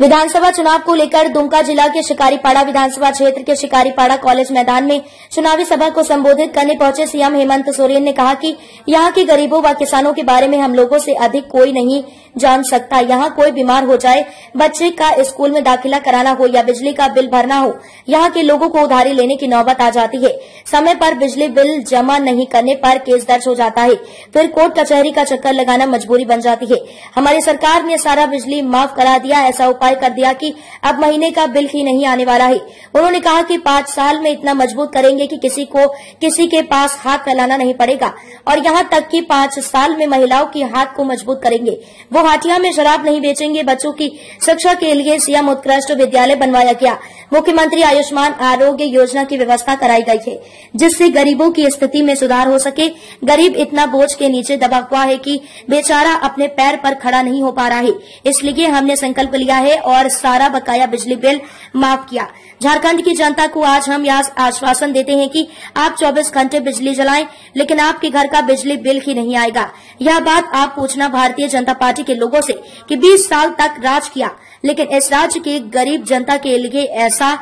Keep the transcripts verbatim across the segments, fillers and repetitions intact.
विधानसभा चुनाव को लेकर दुमका जिला के शिकारीपाड़ा विधानसभा क्षेत्र के शिकारीपाड़ा कॉलेज मैदान में चुनावी सभा को संबोधित करने पहुंचे सीएम हेमंत सोरेन ने कहा कि यहां के गरीबों व किसानों के बारे में हम लोगों से अधिक कोई नहीं जान सकता। यहां कोई बीमार हो जाए, बच्चे का स्कूल में दाखिला कराना हो या बिजली का बिल भरना हो, यहां के लोगों को उधारी लेने की नौबत आ जाती है। समय पर बिजली बिल जमा नहीं करने पर केस दर्ज हो जाता है, फिर कोर्ट कचहरी का चक्कर लगाना मजबूरी बन जाती है। हमारी सरकार ने सारा बिजली माफ करा दिया, ऐसा उपाय कर दिया कि अब महीने का बिल ही नहीं आने वाला है। उन्होंने कहा कि पांच साल में इतना मजबूत करेंगे कि किसी को किसी के पास हाथ फैलाना नहीं पड़ेगा, और यहां तक कि पांच साल में महिलाओं की हाथ को मजबूत करेंगे। वो हाटिया में शराब नहीं बेचेंगे। बच्चों की शिक्षा के लिए सीएम उत्कृष्ट विद्यालय बनवाया गया। मुख्यमंत्री आयुष्मान आरोग्य योजना की व्यवस्था कराई गई है, जिससे गरीबों की स्थिति में सुधार हो सके। गरीब इतना बोझ के नीचे दबा हुआ है कि बेचारा अपने पैर पर खड़ा नहीं हो पा रहा है। इसलिए हमने संकल्प लिया है और सारा बकाया बिजली बिल माफ किया। झारखंड की जनता को आज हम यह आश्वासन देते हैं कि आप चौबीस घंटे बिजली जलाएं, लेकिन आपके घर का बिजली बिल ही नहीं आएगा। यह बात आप पूछना भारतीय जनता पार्टी के लोगों से कि बीस साल तक राज किया, लेकिन इस राज्य के गरीब जनता के लिए ऐसा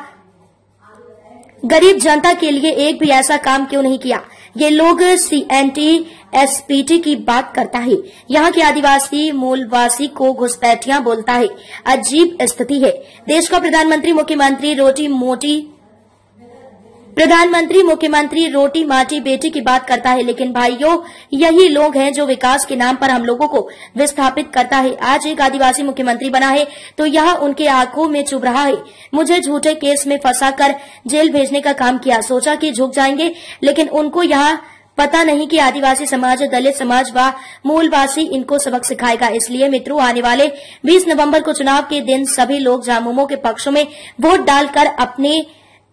गरीब जनता के लिए एक भी ऐसा काम क्यों नहीं किया। ये लोग सीएनटी एसपीटी की बात करता है, यहाँ के आदिवासी मूलवासी को घुसपैठियां बोलता है। अजीब स्थिति है। देश का प्रधानमंत्री मुख्यमंत्री रोटी मोटी प्रधानमंत्री मुख्यमंत्री रोटी माटी बेटी की बात करता है, लेकिन भाइयों यही लोग हैं जो विकास के नाम पर हम लोगों को विस्थापित करता है। आज एक आदिवासी मुख्यमंत्री बना है तो यह उनके आंखों में चुभ रहा है। मुझे झूठे केस में फंसाकर जेल भेजने का काम किया, सोचा कि झुक जाएंगे, लेकिन उनको यहाँ पता नहीं कि आदिवासी समाज, दलित समाज व मूलवासी इनको सबक सिखाएगा। इसलिए मित्रों, आने वाले बीस नवंबर को चुनाव के दिन सभी लोग झामुमो के पक्ष में वोट डालकर अपने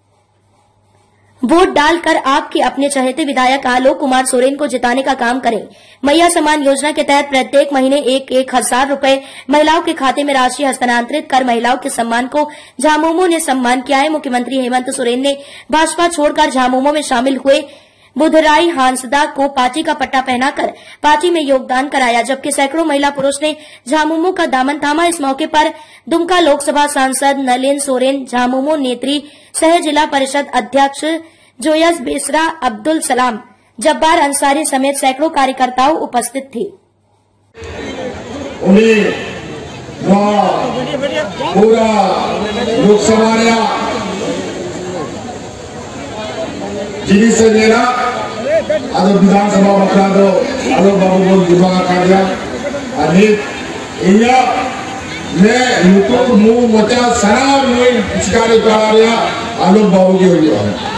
वोट डालकर आपके अपने चहेते विधायक आलोक कुमार सोरेन को जिताने का काम करें। मैया सम्मान योजना के तहत प्रत्येक महीने एक एक हजार रूपये महिलाओं के खाते में राशि हस्तांतरित कर महिलाओं के सम्मान को झामुमो ने सम्मान किया है। मुख्यमंत्री हेमंत सोरेन ने भाजपा छोड़कर झामुमो में शामिल हुए बुधराई हांसदा को पार्टी का पट्टा पहनाकर पार्टी में योगदान कराया, जबकि सैकड़ों महिला पुरुष ने झामुमो का दामन थामा। इस मौके पर दुमका लोकसभा सांसद नलिन सोरेन, झामुमो नेत्री सह जिला परिषद अध्यक्ष जोयस बेसरा, अब्दुल सलाम, जब्बार अंसारी समेत सैकड़ों कार्यकर्ताओं उपस्थित थे। पूरा लोकसभा जिनिस लेना अदो विधानसभा बता दो अदो बाबू बोल दिमाग कर दिया अनित इया मैं यूट्यूब मुंह मचा सारा मुंह शिकारी करा दिया आलोक बाबू की हो गया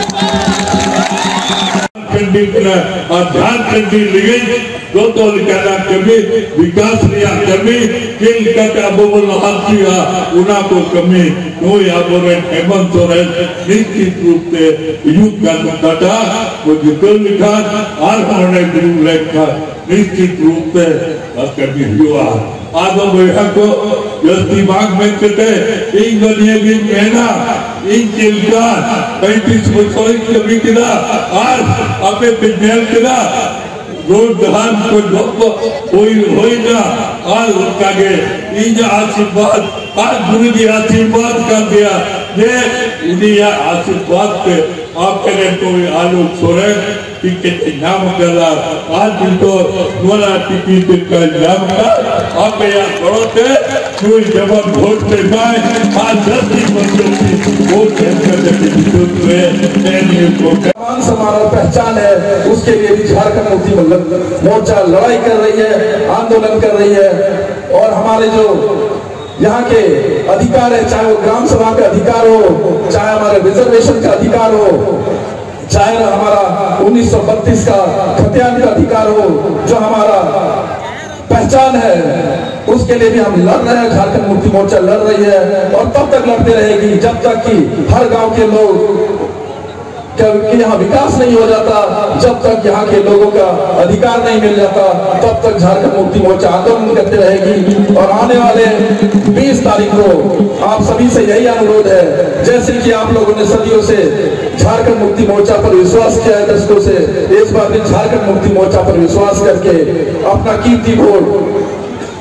झारखंड की लिगे दो तो लिखा कमी विकास रिया कमी किन का अबोल हाथिया उना को कमी नो याबोरे हेमंत सोरेन निश्चित रूप से युग का कटा वो जितो लिखा और हमने गुरु लेखा निश्चित रूप से कमी हुआ आज वह को जो दिमाग में चले इन दुनिया की मेहना इन चिल्का पैंतीस बच्चों की कमी किया आज अपने विज्ञान किया रोड धान को ढोप कोई होएगा आज उनका के इन आशीर्वाद आज गुरु जी आशीर्वाद कर दिया ये इन्हीं आशीर्वाद पे आपके लिए कोई आलोक सोरेन टिकट नाम करा आज दिन तो द्वारा टिकट का नाम का आप यहाँ करो थे कोई जब वोट पे पाए आज दस दिन बच्चों की वोट करने की जरूरत है। समारोह पहचान है, उसके लिए भी झारखंड मुक्ति मोर्चा लड़ाई कर रही है, आंदोलन कर रही है। और हमारे जो यहाँ के अधिकार है, चाहे वो ग्राम सभा का अधिकार हो, चाहे हमारे रिजर्वेशन का अधिकार हो, चाहे हमारा उन्नीस सौ बत्तीस का खतियान का अधिकार हो, जो हमारा पहचान है, उसके लिए भी हम लड़ रहे हैं। झारखंड मुक्ति मोर्चा लड़ रही है और तब तक लड़ते रहेगी जब तक कि हर गांव के लोग कि यहाँ विकास नहीं हो जाता, जब तक यहाँ के लोगों का अधिकार नहीं मिल जाता, तब तक झारखंड मुक्ति मोर्चा आंदोलन करते रहेगी। और आने वाले बीस तारीख को आप सभी से यही अनुरोध है, जैसे कि आप लोगों ने सदियों से झारखंड मुक्ति मोर्चा पर विश्वास किया है, दशकों से, इस बार भी झारखंड मुक्ति मोर्चा पर विश्वास करके अपना कीमती वोट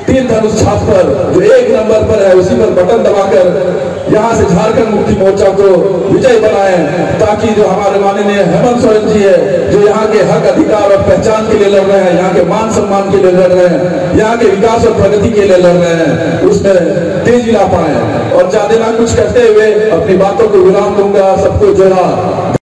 तीन धनुष छाप पर जो एक नंबर पर है उसी पर बटन दबाकर यहाँ से झारखंड मुक्ति मोर्चा को विजय बनाए, ताकि जो हमारे माननीय हेमंत सोरेन जी है जो यहाँ के हक अधिकार और पहचान के लिए लड़ रहे हैं, यहाँ के मान सम्मान के लिए लड़ रहे हैं, यहाँ के विकास और प्रगति के लिए लड़ रहे हैं, उसमें तेजी ला पाए। और ज्यादा ना कुछ करते हुए अपनी बातों को विराम दूंगा। सबको जोड़ा।